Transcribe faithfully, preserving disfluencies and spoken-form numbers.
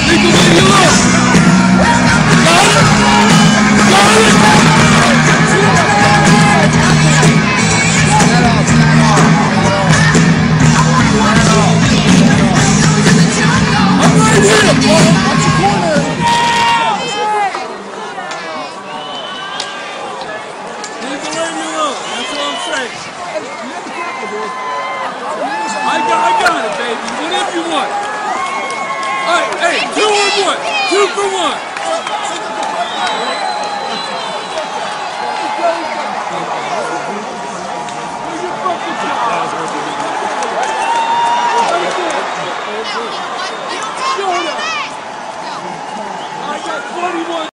Take the way you look. Got it? Got it? I'm right here. Watch the corner. Take the way you look. That's what I'm saying. I got, I got it, baby. Whatever you want. All right, hey, two on one. Two for one.